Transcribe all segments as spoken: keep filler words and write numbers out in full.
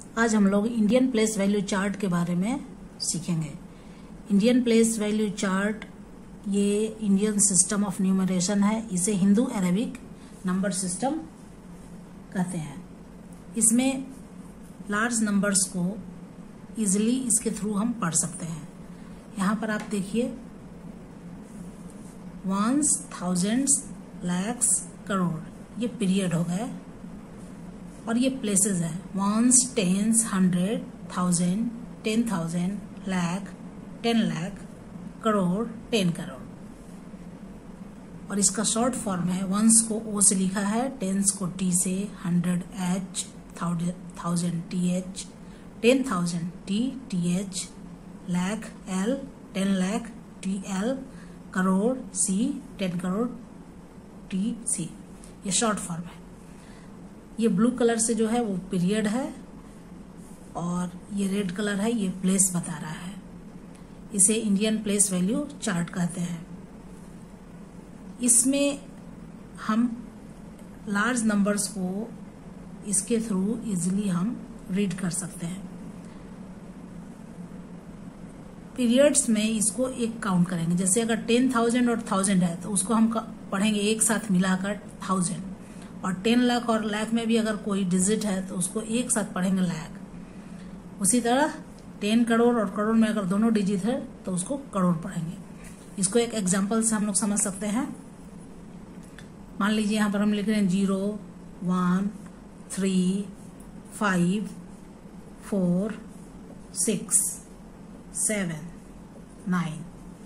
आज हम लोग इंडियन प्लेस वैल्यू चार्ट के बारे में सीखेंगे। इंडियन प्लेस वैल्यू चार्ट ये इंडियन सिस्टम ऑफ न्यूमरेशन है। इसे हिंदू अरेबिक नंबर सिस्टम कहते हैं। इसमें लार्ज नंबर्स को इजीली इसके थ्रू हम पढ़ सकते हैं। यहाँ पर आप देखिए वंस, थाउजेंड्स, लैक्स, करोड़, ये पीरियड हो गए और ये प्लेसेस है। Ones, tens, hundred, thousand, ten thousand, lakh, ten lakh, crore, ten crore. और इसका शॉर्ट फॉर्म है। वंस को ओ से लिखा है, टेंस को टी से, hundred H, thousand T H, ten thousand T T H, lakh L, ten lakh T L, crore C, ten crore T C. ये शॉर्ट फॉर्म है। ये ब्लू कलर से जो है वो पीरियड है और ये रेड कलर है, ये प्लेस बता रहा है। इसे इंडियन प्लेस वैल्यू चार्ट कहते हैं। इसमें हम लार्ज नंबर्स को इसके थ्रू इजीली हम रीड कर सकते हैं। पीरियड्स में इसको एक काउंट करेंगे। जैसे अगर टेन थाउजेंड और थाउजेंड है तो उसको हम पढ़ेंगे एक साथ मिलाकर थाउजेंड, और टेन लाख और लाख में भी अगर कोई डिजिट है तो उसको एक साथ पढ़ेंगे लाख। उसी तरह टेन करोड़ और करोड़ में अगर दोनों डिजिट है तो उसको करोड़ पढ़ेंगे। इसको एक एग्जांपल से हम लोग समझ सकते हैं। मान लीजिए यहाँ पर हम लिख रहे हैं zero, one, three, five, four, six, seven, nine,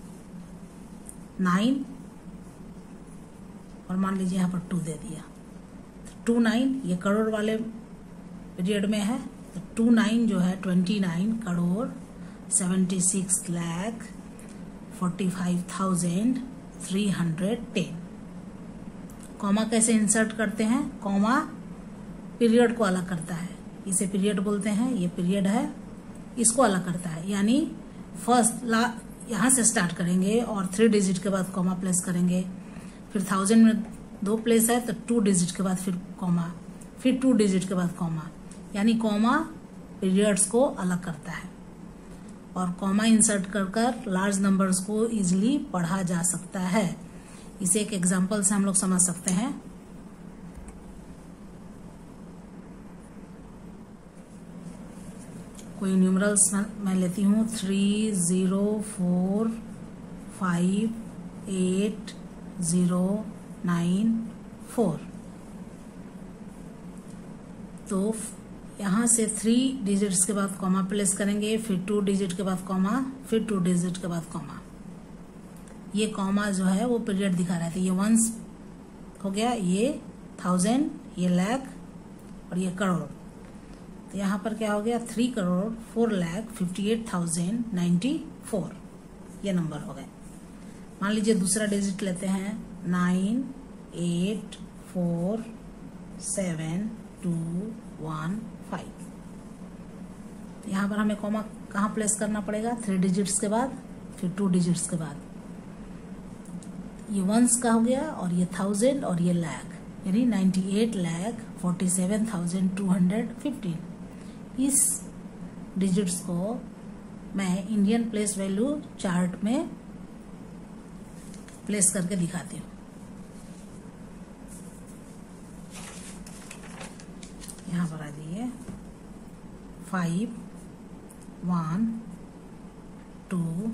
nine, और मान लीजिए यहाँ पर टू दे दिया। टू नाइन ये करोड़ वाले पीरियड में है, तो टू नाइन जो है twenty nine crore, seventy six lakh, forty five thousand, three hundred ten. Comma कैसे इंसर्ट करते हैं? कॉमा पीरियड को अलग करता है। इसे पीरियड बोलते हैं। ये पीरियड है, इसको अलग करता है। यानी फर्स्ट ला यहाँ से स्टार्ट करेंगे और थ्री डिजिट के बाद कॉमा प्लेस करेंगे। फिर थाउजेंड में दो प्लेस है तो टू डिजिट के बाद फिर कॉमा, फिर टू डिजिट के बाद कॉमा। यानी कॉमा पीरियड्स को अलग करता है। और कॉमा इंसर्ट कर कर लार्ज नंबर्स को इजीली पढ़ा जा सकता है। इसे एक एग्जांपल से हम लोग समझ सकते हैं। कोई न्यूमरल्स मैं लेती हूँ, three zero four five eight zero nine four. तो यहाँ से थ्री डिजिट्स के बाद कॉमा प्लेस करेंगे, फिर टू डिजिट के बाद कॉमा, फिर टू डिजिट के बाद कॉमा। ये कॉमा जो है वो पीरियड दिखा रहा था। ये वंस हो गया, ये थाउजेंड, ये लाख और ये करोड़। तो यहाँ पर क्या हो गया? Three crore four lakh fifty eight thousand ninety four. ये नंबर हो गए। मान लीजिए दूसरा डिजिट लेते हैं, nine eight four seven two one five. यहाँ पर हमें कॉमा कहाँ प्लेस करना पड़ेगा? थ्री डिजिट्स के बाद, फिर टू डिजिट्स के बाद। ये वंस का हो गया और ये थाउजेंड और ये लाख, यानी ninety eight lakh forty seven thousand two hundred fifteen. इस डिजिट्स को मैं इंडियन प्लेस वैल्यू चार्ट में प्लेस करके दिखाती हूँ। यहाँ पर आ जाइए, five, one, two,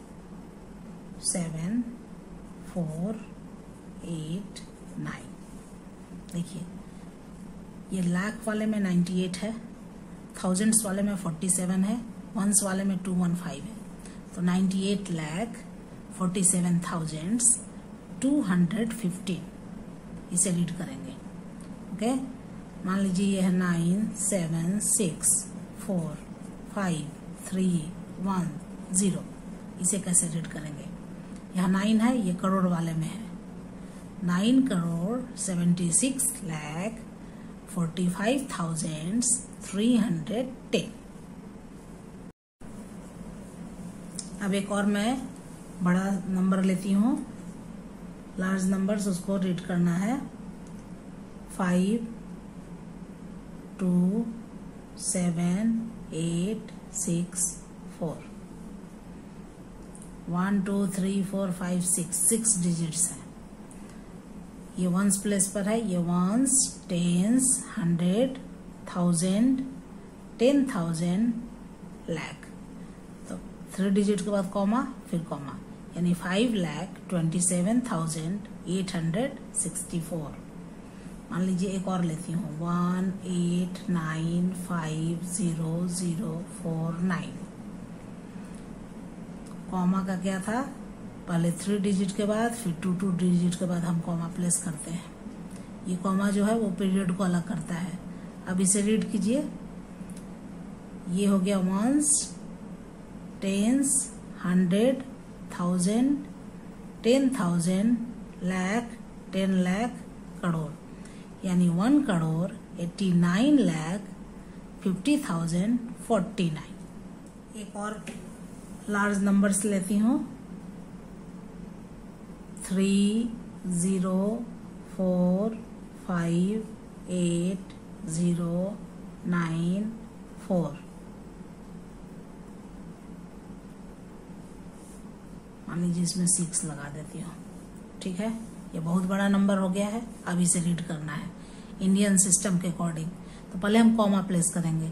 seven, four, eight, nine. देखिए ये लाख वाले में नाइन्टी एट है, थाउजेंड्स वाले में फोर्टी सेवन है, वंस वाले में टू वन फाइव है। तो ninety eight lakh forty seven thousands two hundred fifteen. इसे रीड करेंगे। ओके, मान लीजिए ये है nine seven six four five three one zero. इसे कैसे रीड करेंगे? यहाँ नाइन है, ये करोड़ वाले में है। Nine crore seventy six lakh forty five thousand three hundred ten. अब एक और मैं बड़ा नंबर लेती हूँ, लार्ज नंबर्स, उसको रीड करना है। Five two seven eight six four. One two three four five six, six digits हैं। ये वंस प्लेस पर है, ये ones, tens, hundred, thousand, ten thousand, lakh. तो थ्री डिजिट के बाद कॉमा, फिर कॉमा, यानी five lakh twenty seven thousand eight hundred sixty four. मान लीजिए एक और लेती हूँ, one eight nine five zero zero four nine. Comma का क्या था, पहले थ्री डिजिट के बाद फिर टू टू डिजिट के बाद हम कॉमा प्लेस करते हैं। ये कॉमा जो है वो पीरियड को अलग करता है। अब इसे रीड कीजिए, ये हो गया ones, tens, hundred, thousand, ten thousand, lakh, ten lakh, crore, यानी one crore eighty nine lakh fifty thousand forty nine. एक और लार्ज नंबर्स लेती हूँ, three zero four five eight zero nine four. मान लीजिए इसमें सिक्स लगा देती हूँ, ठीक है। ये बहुत बड़ा नंबर हो गया है, अब इसे रीड करना है इंडियन सिस्टम के अकॉर्डिंग। तो पहले हम कॉमा प्लेस करेंगे,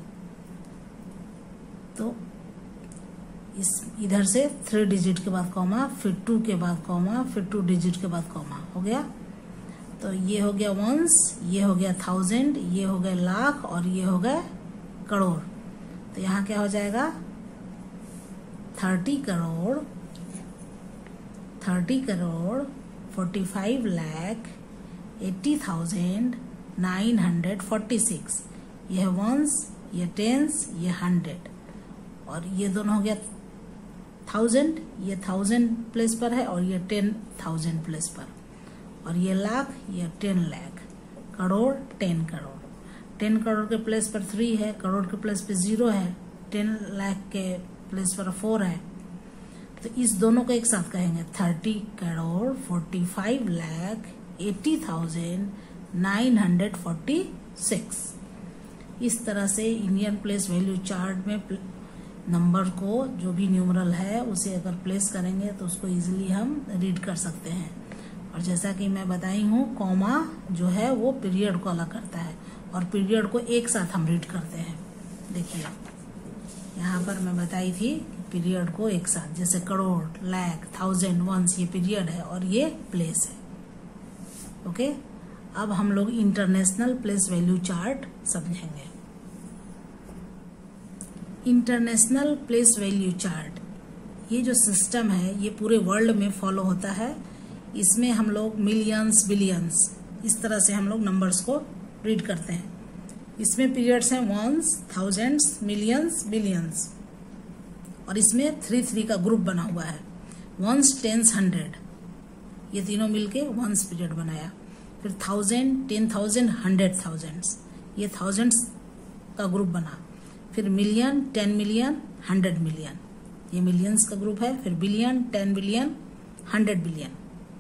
तो इस इधर से थ्री डिजिट के बाद कॉमा, फिर टू के बाद कॉमा, फिर टू डिजिट के बाद कॉमा, हो गया। तो ये हो गया वंस, ये हो गया थाउजेंड, ये हो गया लाख और ये हो गया करोड़। तो यहाँ क्या हो जाएगा, thirty crore, thirty crore forty five lakh eighty thousand nine hundred forty six. ये है वंस, ये टेंस, ये हंड्रेड, और ये दोनों हो गया थाउजेंड, ये थाउजेंड प्लेस पर है और ये टेन थाउजेंड प्लेस पर, और ये लाख, ये ten lakh, crore, ten crore. Ten crore के प्लेस पर थ्री है, करोड़ के प्लेस पर जीरो है, टेन लाख के प्लेस पर फोर है। तो इस दोनों को एक साथ कहेंगे, thirty crore forty five lakh eighty thousand nine hundred forty six. इस तरह से इंडियन प्लेस वैल्यू चार्ट में नंबर को, जो भी न्यूमरल है उसे अगर प्लेस करेंगे तो उसको इजीली हम रीड कर सकते हैं। और जैसा कि मैं बताई हूँ, कॉमा जो है वो पीरियड को अलग करता है और पीरियड को एक साथ हम रीड करते हैं। देखिए यहाँ पर मैं बताई थी पीरियड को एक साथ, जैसे करोड़, लाख, थाउजेंड, वंस, ये पीरियड है और ये प्लेस है। ओके, अब हम लोग इंटरनेशनल प्लेस वैल्यू चार्ट समझेंगे। इंटरनेशनल प्लेस वैल्यू चार्ट, ये जो सिस्टम है ये पूरे वर्ल्ड में फॉलो होता है। इसमें हम लोग मिलियंस, बिलियंस, इस तरह से हम लोग नंबर्स को रीड करते हैं। इसमें पीरियड्स हैं वंस, थाउजेंड्स, मिलियंस, बिलियंस, और इसमें थ्री थ्री का ग्रुप बना हुआ है, वंस, टेंस, हंड्रेड, ये तीनों मिलके वंस पीरियड बनाया। फिर thousand, ten thousand, hundred thousands, ये थाउजेंड्स का ग्रुप बना। फिर million, ten million, hundred million, ये मिलियंस का ग्रुप है। फिर billion, ten billion, hundred billion.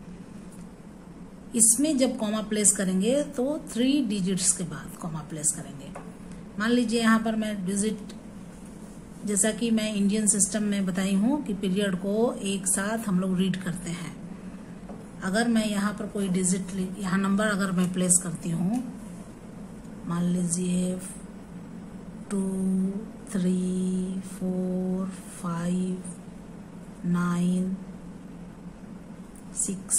इसमें जब कॉमा प्लेस करेंगे तो थ्री डिजिट्स के बाद कॉमा प्लेस करेंगे। मान लीजिए यहाँ पर मैं डिजिट, जैसा कि मैं इंडियन सिस्टम में बताई हूँ कि पीरियड को एक साथ हम लोग रीड करते हैं। अगर मैं यहाँ पर कोई डिजिट, यहाँ नंबर अगर मैं प्लेस करती हूँ, मान लीजिए two, three, four, five, nine, six,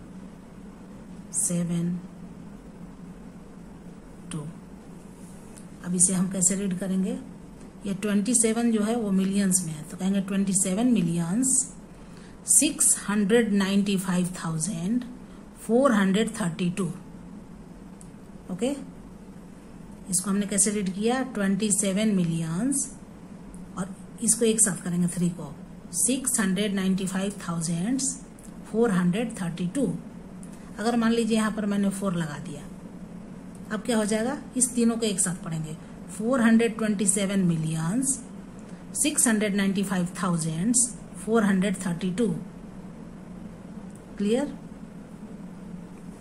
seven, two. अब इसे हम कैसे रीड करेंगे, ये ट्वेंटी सेवन जो है वो मिलियंस में है, तो कहेंगे twenty seven millions six hundred ninety five thousand four hundred thirty two. Okay, इसको हमने कैसे रीड किया, ट्वेंटी सेवन मिलियंस, और इसको एक साथ करेंगे थ्री को, six hundred ninety five thousand four hundred thirty two. अगर मान लीजिए यहाँ पर मैंने फोर लगा दिया, अब क्या हो जाएगा, इस तीनों को एक साथ पढ़ेंगे, four hundred twenty seven millions six hundred ninety five thousand four hundred thirty two. Clear.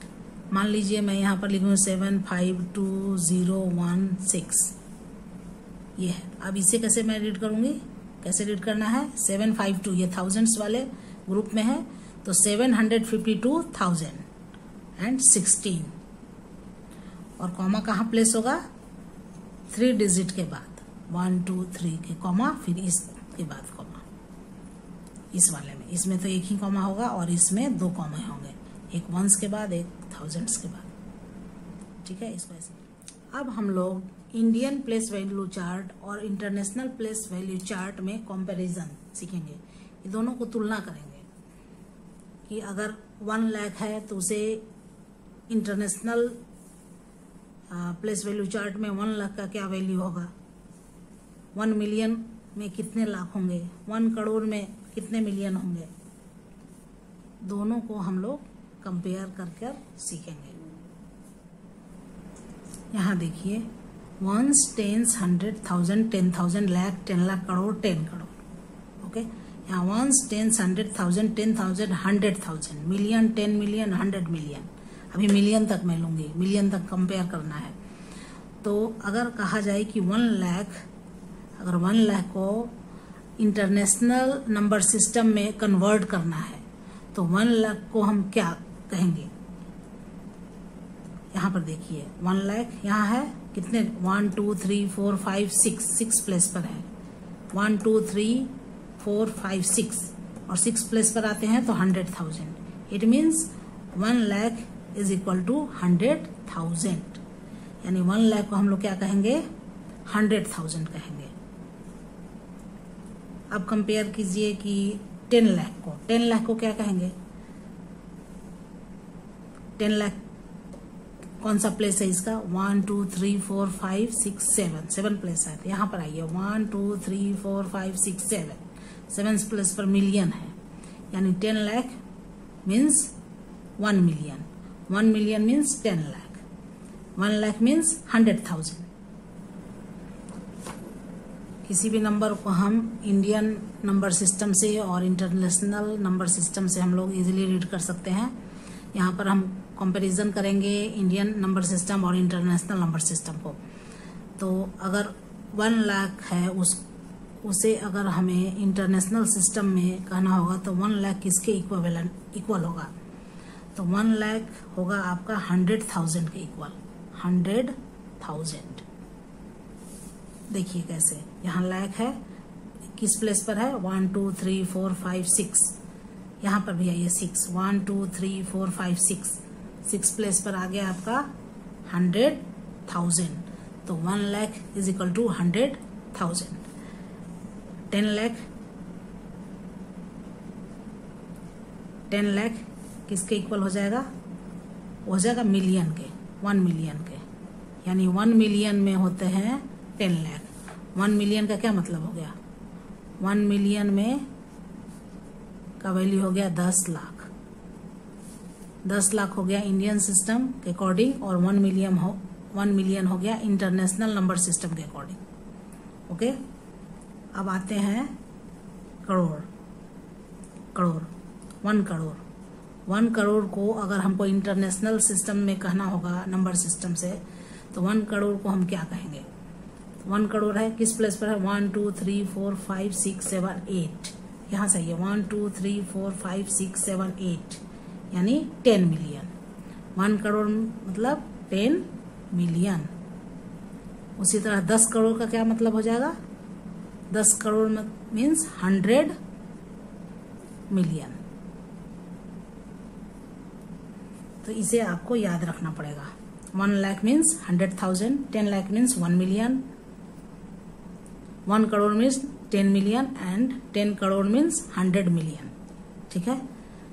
मान लीजिए मैं यहाँ पर लिखूँ seven five two zero one six, ये है। अब इसे कैसे मैं रीड करूंगी, कैसे रीड करना है, सेवन फाइव टू, ये थाउजेंड्स वाले ग्रुप में है, तो seven hundred fifty two thousand and sixteen, और कॉमा कहाँ प्लेस होगा, थ्री डिजिट के बाद, वन टू थ्री के कॉमा, फिर इसके बाद कॉमा, इस वाले में, इसमें तो एक ही कॉमा होगा और इसमें दो कॉमा होंगे, एक वंस के बाद एक थाउजेंड्स के बाद, ठीक है। इसको ऐसे अब हम लोग इंडियन प्लेस वैल्यू चार्ट और इंटरनेशनल प्लेस वैल्यू चार्ट में कंपैरिजन सीखेंगे। ये दोनों को तुलना करेंगे कि अगर वन लाख है तो उसे इंटरनेशनल प्लेस वैल्यू चार्ट में वन लाख का क्या वैल्यू होगा, वन मिलियन में कितने लाख होंगे, वन करोड़ में कितने मिलियन होंगे, दोनों को हम लोग कंपेयर कर कर सीखेंगे। यहाँ देखिए, ones, tens, hundred, thousand, ten thousand, lakh, ten lakh, crore, ten crore, okay. यहाँ ones, tens, hundred, thousand, ten thousand, hundred thousand, million, ten million, hundred million, अभी मिलियन तक मैं लूंगी, मिलियन तक कंपेयर करना है। तो अगर कहा जाए कि वन लाख, अगर वन लाख को इंटरनेशनल नंबर सिस्टम में कन्वर्ट करना है तो वन लाख को हम क्या कहेंगे, यहाँ पर देखिए, वन लाख यहाँ है कितने, one two three four five six, six place पर है, one two three four five six, और सिक्स प्लेस पर आते हैं तो hundred thousand. It means one lakh is equal to hundred thousand, यानी वन लाख को हम लोग क्या कहेंगे, हंड्रेड थाउजेंड कहेंगे। अब कंपेयर कीजिए कि टेन लाख को, टेन लाख को क्या कहेंगे, टेन लाख कौन सा प्लेस है इसका, one two three four five six seven, seven place है, तो यहाँ पर आइए, one two three four five six seven, seven place पर मिलियन है, यानी ten lakh means one million, one million means ten lakh, one lakh means hundred thousand. किसी भी नंबर को हम इंडियन नंबर सिस्टम से और इंटरनेशनल नंबर सिस्टम से हम लोग इजीली रीड कर सकते हैं। यहाँ पर हम कंपैरिजन करेंगे इंडियन नंबर सिस्टम और इंटरनेशनल नंबर सिस्टम को। तो अगर वन लाख है, उस उसे अगर हमें इंटरनेशनल सिस्टम में कहना होगा तो वन लाख किसके इक्विवेलेंट इक्वल होगा, तो वन लाख होगा आपका हंड्रेड थाउजेंड के इक्वल, हंड्रेड थाउजेंड। देखिए कैसे, यहाँ लाख है, किस प्लेस पर है, one two three four five six, यहाँ पर भी आइए six, one two three four five six, six place पर आ गया आपका हंड्रेड थाउजेंड, तो one lakh is equal to hundred thousand. Ten lakh, ten lakh किसके इक्वल हो जाएगा, हो जाएगा मिलियन के, वन मिलियन के, यानी वन मिलियन में होते हैं टेन लाख। वन मिलियन का क्या मतलब हो गया, वन मिलियन में का वैल्यू हो गया दस लाख, दस लाख हो गया इंडियन सिस्टम के अकॉर्डिंग, और वन मिलियन हो वन मिलियन हो गया इंटरनेशनल नंबर सिस्टम के अकॉर्डिंग, ओके। अब आते हैं करोड़, करोड़, वन करोड़, वन करोड़ को अगर हमको इंटरनेशनल सिस्टम में कहना होगा नंबर सिस्टम से, तो वन करोड़ को हम क्या कहेंगे, वन करोड़ है किस प्लेस पर है, one two three four five six seven eight, यहाँ से one two three four five six seven eight, यानी टेन मिलियन। वन करोड़ मतलब टेन मिलियन। उसी तरह दस करोड़ का क्या मतलब हो जाएगा, दस करोड़ मीन्स हंड्रेड मिलियन। तो इसे आपको याद रखना पड़ेगा। One lakh means hundred thousand, ten lakh means one million, one crore means ten million and ten crore means hundred million, ठीक है।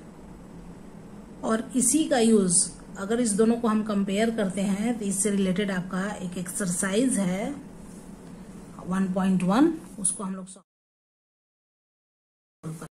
और इसी का यूज अगर इस दोनों को हम कंपेयर करते हैं तो इससे रिलेटेड आपका एक एक्सरसाइज है वन पॉइंट वन, उसको हम लोग